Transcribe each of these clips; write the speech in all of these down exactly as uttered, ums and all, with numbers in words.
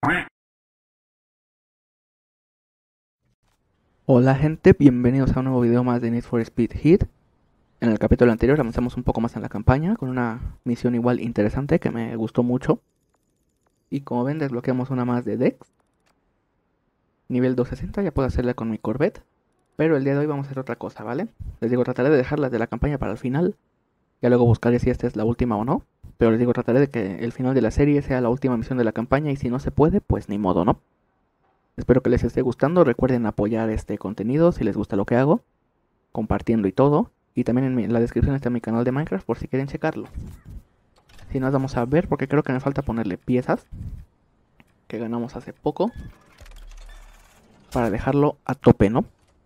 Hola gente, bienvenidos a un nuevo video más de Need for Speed Heat. En el capítulo anterior avanzamos un poco más en la campaña con una misión igual interesante que me gustó mucho. Y como ven, desbloqueamos una más de Dex. Nivel doscientos sesenta, ya puedo hacerla con mi Corvette. Pero el día de hoy vamos a hacer otra cosa, ¿vale? Les digo, trataré de dejarlas de la campaña para el final. Ya luego buscaré si esta es la última o no. Pero les digo, trataré de que el final de la serie sea la última misión de la campaña. Y si no se puede, pues ni modo, ¿no? Espero que les esté gustando. Recuerden apoyar este contenido si les gusta lo que hago, compartiendo y todo. Y también en, mi, en la descripción está mi canal de Minecraft por si quieren checarlo. Si no, vamos a ver porque creo que me falta ponerle piezas que ganamos hace poco para dejarlo a tope, ¿no?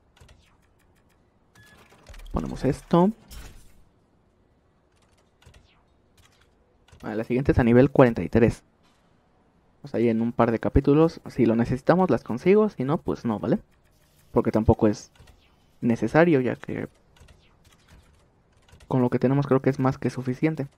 Ponemos esto. Vale, la siguiente es a nivel cuarenta y tres. Pues ahí en un par de capítulos, si lo necesitamos las consigo, si no, pues no, ¿vale? Porque tampoco es necesario, ya que con lo que tenemos creo que es más que suficiente.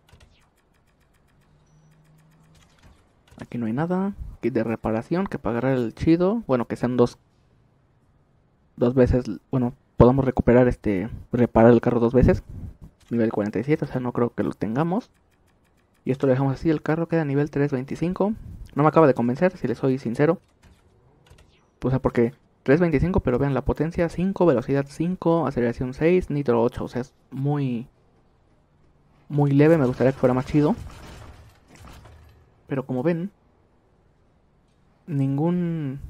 Aquí no hay nada. Kit de reparación, que pagará el chido. Bueno, que sean dos dos veces, bueno, podamos recuperar este, reparar el carro dos veces. Nivel cuarenta y siete, o sea, no creo que lo tengamos. Y esto lo dejamos así, el carro queda a nivel trescientos veinticinco. No me acaba de convencer, si les soy sincero. O sea, porque trescientos veinticinco, pero vean la potencia cinco, velocidad cinco, aceleración seis, nitro ocho. O sea, es muy, muy leve, me gustaría que fuera más chido. Pero como ven, ningún...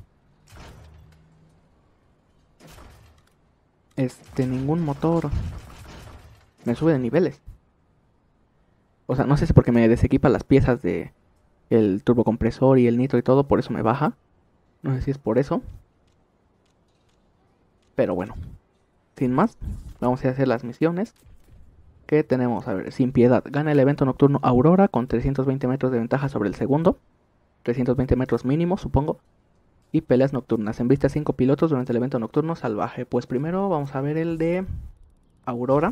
Este, ningún motor me sube de niveles. O sea, no sé si porque me desequipa las piezas de el turbocompresor y el nitro y todo, por eso me baja. No sé si es por eso. Pero bueno, sin más, vamos a hacer las misiones que tenemos. A ver, sin piedad. Gana el evento nocturno Aurora con trescientos veinte metros de ventaja sobre el segundo. trescientos veinte metros mínimo, supongo. Y peleas nocturnas. Enviste a cinco pilotos durante el evento nocturno salvaje. Pues primero vamos a ver el de Aurora.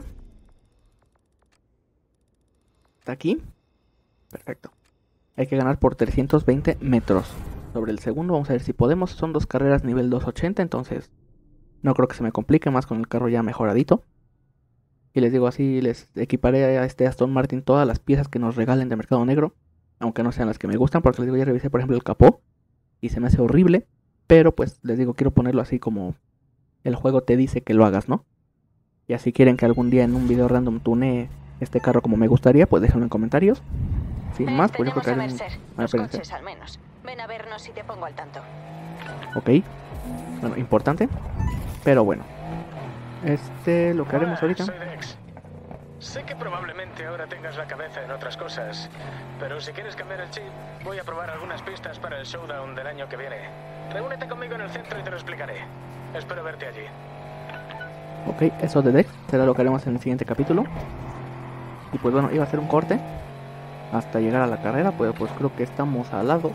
Está aquí. Perfecto. Hay que ganar por trescientos veinte metros sobre el segundo. Vamos a ver si podemos. Son dos carreras nivel doscientos ochenta, entonces no creo que se me complique más con el carro ya mejoradito. Y les digo, así les equiparé a este Aston Martin todas las piezas que nos regalen de Mercado Negro. Aunque no sean las que me gustan, porque les digo, ya revisé por ejemplo el capó y se me hace horrible. Pero pues les digo, quiero ponerlo así como el juego te dice que lo hagas, ¿no? Y así quieren que algún día en un video random tunee este carro como me gustaría, pues déjenlo en comentarios. Sin eh, más, pues yo creo que a hay Mercer, un... los coches al menos. Ven a vernos y te pongo al tanto. Ok. Bueno, importante. Pero bueno. Este, lo que haremos Hola, ahorita... soy Dex. Sé que probablemente ahora tengas la cabeza en otras cosas, pero si quieres cambiar el chip, voy a probar algunas pistas para el showdown del año que viene. Reúnete conmigo en el centro y te lo explicaré. Espero verte allí. Ok, eso de Dex será lo que haremos en el siguiente capítulo. Y pues bueno, iba a hacer un corte hasta llegar a la carrera, pues, pues creo que estamos al lado.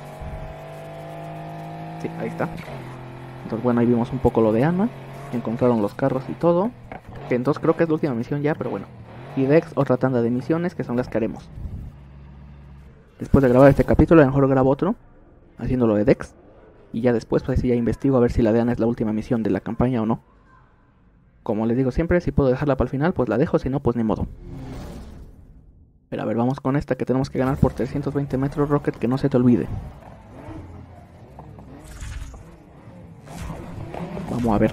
Sí, ahí está. Entonces bueno, ahí vimos un poco lo de Anna. Encontraron los carros y todo. Que entonces creo que es la última misión ya, pero bueno. Y Dex, otra tanda de misiones que son las que haremos. Después de grabar este capítulo, a lo mejor grabo otro haciendo lo de Dex. Y ya después, pues ya investigo a ver si la de Anna es la última misión de la campaña o no. Como les digo siempre, si puedo dejarla para el final, pues la dejo, si no, pues ni modo. Pero a ver, vamos con esta que tenemos que ganar por trescientos veinte metros, Rocket, que no se te olvide. Vamos a ver.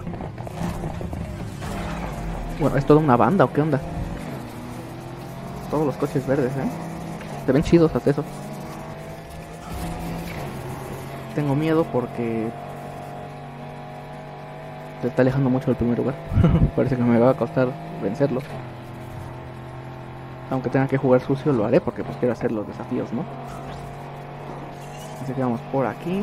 Bueno, ¿es toda una banda o qué onda? Todos los coches verdes, ¿eh? Se ven chidos hasta eso. Tengo miedo porque se está alejando mucho del primer lugar. Parece que me va a costar vencerlo. Aunque tenga que jugar sucio, lo haré porque pues quiero hacer los desafíos, ¿no? Así que vamos por aquí.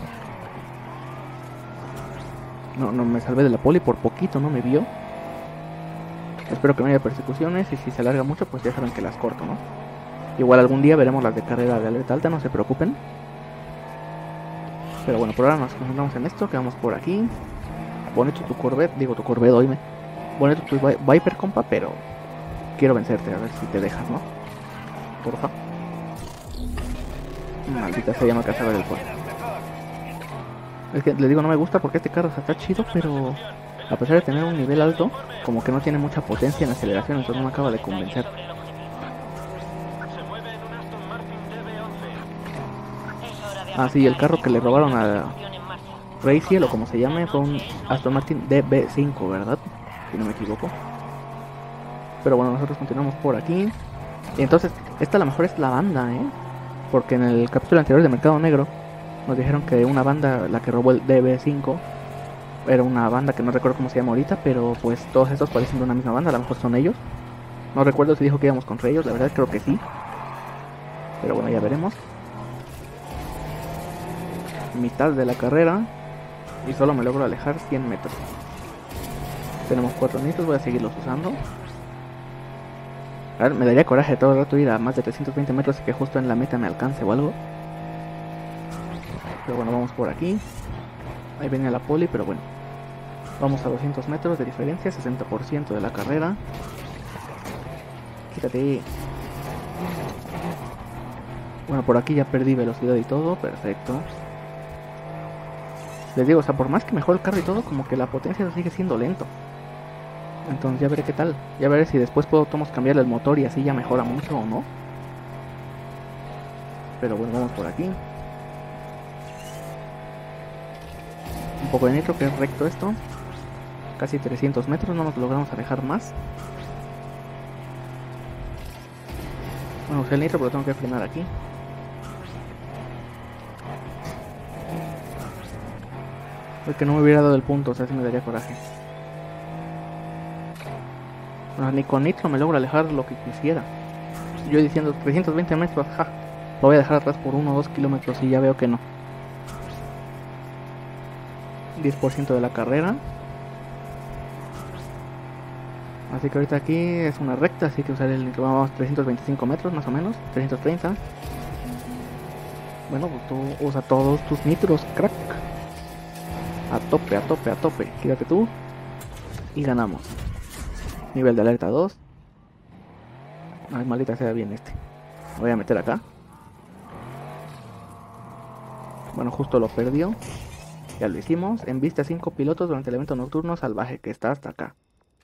No, no me salvé de la poli por poquito, no me vio. Espero que no haya persecuciones y si se alarga mucho, pues ya saben que las corto, ¿no? Igual algún día veremos las de carrera de alerta alta, no se preocupen. Pero bueno, por ahora nos concentramos en esto, quedamos por aquí. Bonito tu Corvette, digo tu Corvette, oíme. Bonito tu Viper, compa, pero quiero vencerte, a ver si te dejas, ¿no? Porfa. Maldita sea, ya me alcanza a ver el puerto. Es que le digo, no me gusta porque este carro está chido, pero a pesar de tener un nivel alto, como que no tiene mucha potencia en aceleración, entonces no me acaba de convencer. Ah, sí, el carro que le robaron a Raziel, o como se llame, fue un Aston Martin D B cinco, ¿verdad? Si no me equivoco. Pero bueno, nosotros continuamos por aquí. Y entonces, esta a lo mejor es la banda, ¿eh? Porque en el capítulo anterior de Mercado Negro nos dijeron que una banda, la que robó el D B cinco, era una banda que no recuerdo cómo se llama ahorita, pero pues todos estos parecen de una misma banda, a lo mejor son ellos. No recuerdo si dijo que íbamos contra ellos, la verdad creo que sí. Pero bueno, ya veremos. Mitad de la carrera y solo me logro alejar cien metros. Tenemos cuatro nitros, voy a seguirlos usando. A ver, me daría coraje todo el rato ir a más de trescientos veinte metros y que justo en la meta me alcance o algo. Pero bueno, vamos por aquí. Ahí venía la poli, pero bueno. Vamos a doscientos metros de diferencia, sesenta por ciento de la carrera. Quítate. Bueno, por aquí ya perdí velocidad y todo, perfecto. Les digo, o sea, por más que mejore el carro y todo, como que la potencia sigue siendo lento. Entonces ya veré qué tal. Ya veré si después puedo tomos cambiarle el motor y así ya mejora mucho o no. Pero bueno, vamos por aquí. Un poco de nitro, que es recto esto. Casi trescientos metros, no nos logramos alejar más. Bueno, usé el nitro, pero tengo que frenar aquí. Porque no me hubiera dado el punto, o sea, si me daría coraje. Bueno, ni con nitro me logro alejar lo que quisiera. Yo diciendo trescientos veinte metros, ja, lo voy a dejar atrás por uno o dos kilómetros y ya veo que no. diez por ciento de la carrera. Así que ahorita aquí es una recta, así que usaré el nitro. Vamos trescientos veinticinco metros más o menos, trescientos treinta. Bueno, pues tú usa todos tus nitros, crack. A tope, a tope, a tope. Quédate tú. Y ganamos. Nivel de alerta dos. Ay, maldita sea bien este. Lo voy a meter acá. Bueno, justo lo perdió. Ya lo hicimos. En vista cinco pilotos durante el evento nocturno salvaje que está hasta acá.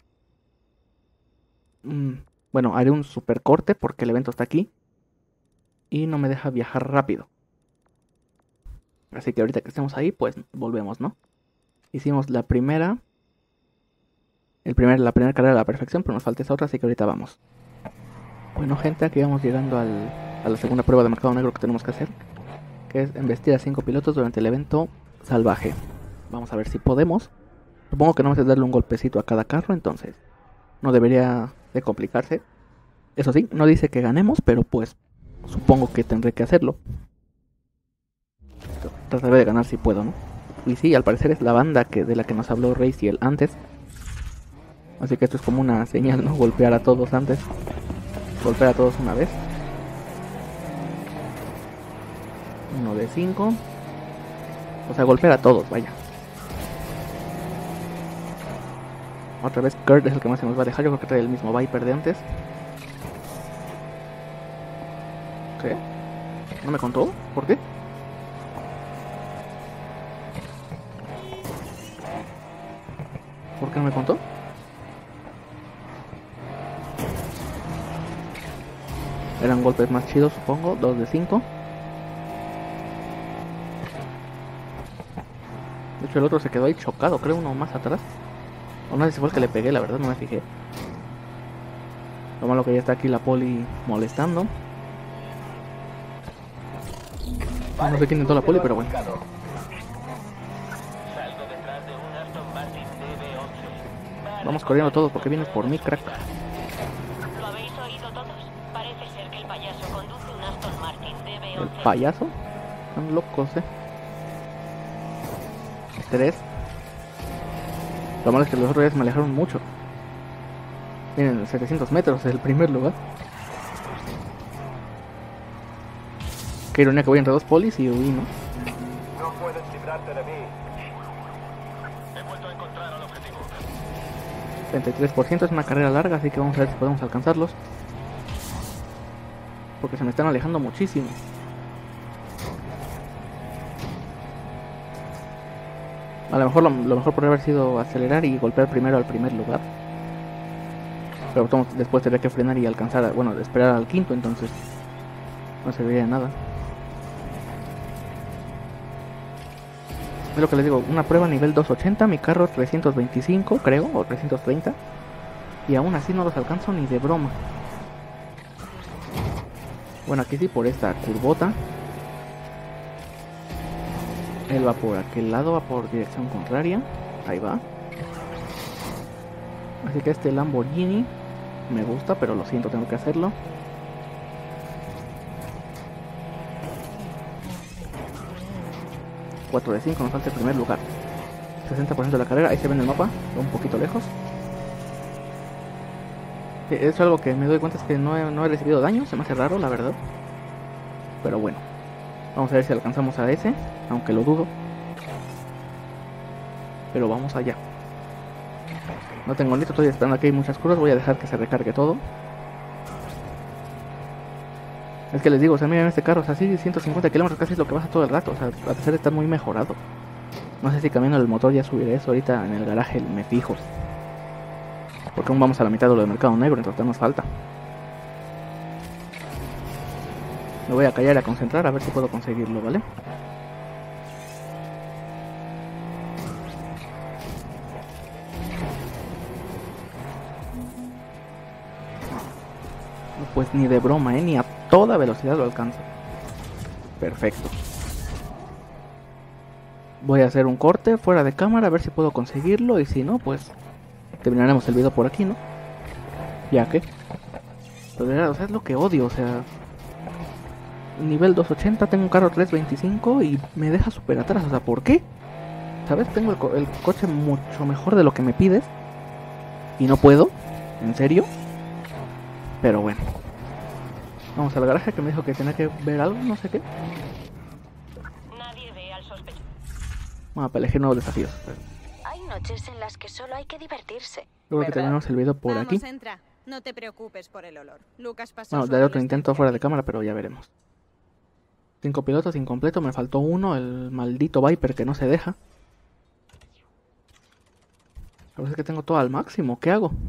Mm, bueno, haré un super corte porque el evento está aquí. Y no me deja viajar rápido. Así que ahorita que estemos ahí, pues volvemos, ¿no? Hicimos la primera. El primer, la primera carrera a la perfección, pero nos falta esa otra, así que ahorita vamos. Bueno, gente, aquí vamos llegando al, a la segunda prueba de Mercado Negro que tenemos que hacer. Que es embestir a cinco pilotos durante el evento salvaje. Vamos a ver si podemos. Supongo que no vamos a darle un golpecito a cada carro, entonces no debería de complicarse. Eso sí, no dice que ganemos, pero pues supongo que tendré que hacerlo. Trataré de ganar si puedo, ¿no? Y sí, al parecer es la banda que de la que nos habló Raziel antes. Así que esto es como una señal, ¿no? Golpear a todos antes. Golpear a todos una vez. Uno de cinco. O sea, golpear a todos, vaya. Otra vez Kurt es el que más se nos va a dejar. Yo creo que trae el mismo Viper de antes. ¿Qué? ¿No me contó? ¿Por qué? ¿Por qué no me contó? Eran golpes más chidos, supongo. dos de cinco. De hecho el otro se quedó ahí chocado, creo, uno más atrás. O no sé si fue el que le pegué, la verdad no me fijé. Lo malo que ya está aquí la poli molestando. No sé quién entró la poli, pero bueno. Vamos corriendo todos porque vienes por mí, crack. ¿Lo habéis oído todos? Parece ser que el payaso conduce un Aston Martin D B once. ¿El payaso? Están locos, eh. Tres. Lo malo es que los otros ya se me alejaron mucho. Miren, setecientos metros es el primer lugar. Qué ironía que voy entre dos polis y huí, ¿no? No puedes librarte de mí. He vuelto a encontrar al objetivo. treinta y tres por ciento es una carrera larga, así que vamos a ver si podemos alcanzarlos. Porque se me están alejando muchísimo. A lo mejor lo, lo mejor podría haber sido acelerar y golpear primero al primer lugar. Pero tomo- después tendría que frenar y alcanzar, a- bueno, esperar al quinto, entonces no serviría de nada. Es lo que les digo, una prueba nivel doscientos ochenta, mi carro trescientos veinticinco, creo, o trescientos treinta. Y aún así no los alcanzo ni de broma. Bueno, aquí sí por esta curvota. Él va por aquel lado, va por dirección contraria. Ahí va. Así que este Lamborghini me gusta, pero lo siento, tengo que hacerlo. cuatro de cinco, nos falta el primer lugar. sesenta por ciento de la carrera, ahí se ve en el mapa, un poquito lejos. Sí, eso es algo que me doy cuenta, es que no he, no he recibido daño, se me hace raro, la verdad. Pero bueno, vamos a ver si alcanzamos a ese, aunque lo dudo. Pero vamos allá. No tengo listo, estoy esperando, aquí hay muchas curvas, voy a dejar que se recargue todo. Es que les digo, o sea, miren este carro, o sea, sí, ciento cincuenta kilómetros casi es lo que baja todo el rato, o sea, a pesar de estar muy mejorado. No sé si cambiando el motor ya subiré eso, ahorita en el garaje me fijo. Porque aún vamos a la mitad de lo del mercado negro, entonces nos falta. Me voy a callar y a concentrar a ver si puedo conseguirlo, ¿vale? No, pues ni de broma, ¿eh? Ni a toda velocidad lo alcanzo. Perfecto. Voy a hacer un corte fuera de cámara a ver si puedo conseguirlo. Y si no, pues terminaremos el video por aquí, ¿no? Ya que pero era, o sea, es lo que odio, o sea, nivel doscientos ochenta, tengo un carro trescientos veinticinco y me deja súper atrás, o sea, ¿por qué? ¿Sabes? Tengo el, co el coche mucho mejor de lo que me pides y no puedo, en serio. Pero bueno, vamos al garaje que me dijo que tenía que ver algo, no sé qué. Nadie ve al sospechoso. Vamos a elegir nuevos desafíos. Hay noches en las que solo hay que divertirse. Luego que terminamos el video por Vamos, aquí. entra. No te preocupes por el olor. Lucas pasó Bueno, su daré otro adolescencia intento fuera de aquí. cámara, pero ya veremos. Cinco pilotos incompleto, me faltó uno, el maldito Viper que no se deja. A ver, es que tengo todo al máximo, ¿qué hago?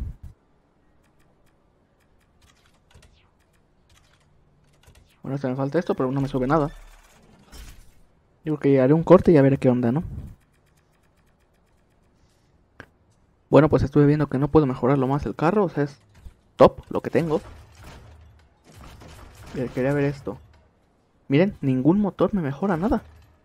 Bueno, este me falta esto, pero no me sube nada. Yo creo que haré un corte y ya veré qué onda, ¿no? Bueno, pues estuve viendo que no puedo mejorarlo más el carro, o sea, es top lo que tengo. Y quería ver esto. Miren, ningún motor me mejora nada.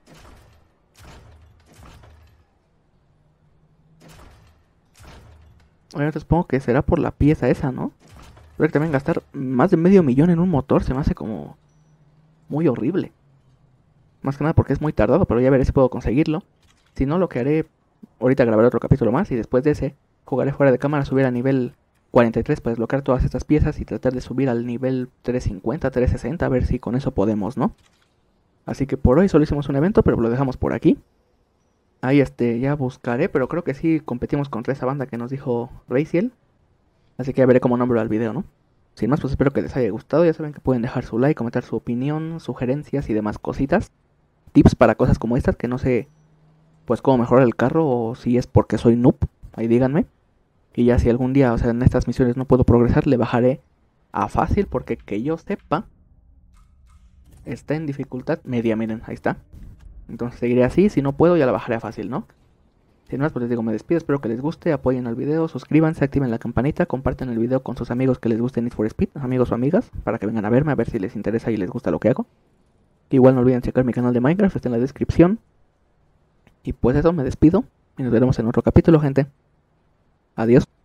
Obviamente supongo que será por la pieza esa, ¿no? Pero que también gastar más de medio millón en un motor se me hace como muy horrible. Más que nada porque es muy tardado, pero ya veré si puedo conseguirlo. Si no, lo que haré, ahorita grabaré otro capítulo más y después de ese jugaré fuera de cámara, subir a nivel cuarenta y tres para desbloquear todas estas piezas y tratar de subir al nivel trescientos cincuenta, trescientos sesenta, a ver si con eso podemos, ¿no? Así que por hoy solo hicimos un evento, pero lo dejamos por aquí. Ahí este, ya buscaré, pero creo que sí competimos contra esa banda que nos dijo Raziel. Así que ya veré cómo nombro al video, ¿no? Sin más, pues espero que les haya gustado. Ya saben que pueden dejar su like, comentar su opinión, sugerencias y demás cositas. Tips para cosas como estas, que no sé, pues cómo mejorar el carro o si es porque soy noob. Ahí díganme. Y ya si algún día, o sea, en estas misiones no puedo progresar, le bajaré a fácil, porque que yo sepa, está en dificultad media, miren, ahí está. Entonces seguiré así, si no puedo ya la bajaré a fácil, ¿no? Sin más, pues les digo, me despido, espero que les guste, apoyen al video, suscríbanse, activen la campanita, compartan el video con sus amigos que les guste Need for Speed, amigos o amigas, para que vengan a verme, a ver si les interesa y les gusta lo que hago. Igual no olviden checar mi canal de Minecraft, está en la descripción. Y pues eso, me despido, y nos veremos en otro capítulo, gente. Adiós.